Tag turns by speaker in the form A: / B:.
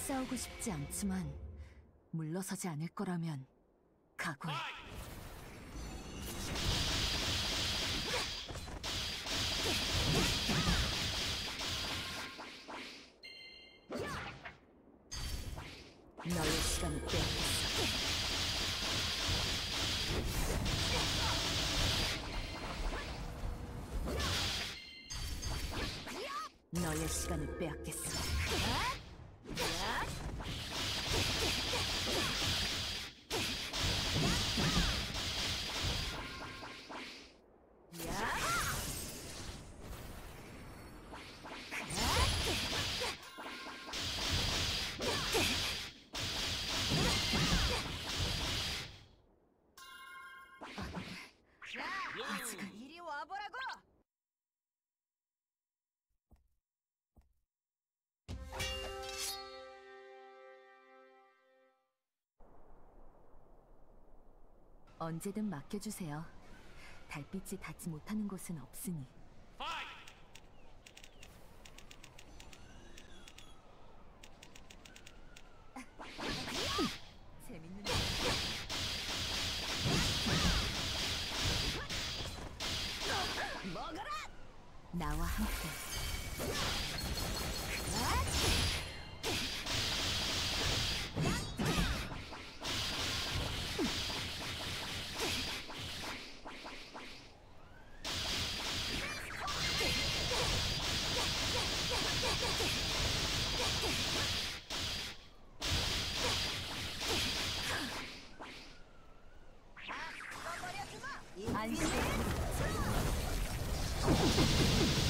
A: 싸우고 싶지 않지만 물러서지 않을 거라면 각오해. 너의 시간을 빼앗겼어. 너의 시간을 빼앗겠어.
B: 이리 와보라고!
A: 언제든 맡겨주세요. 달빛이 닿지 못하는 곳은 없으니. 재밌는
B: 먹어라!
A: 나와 함께. 안심.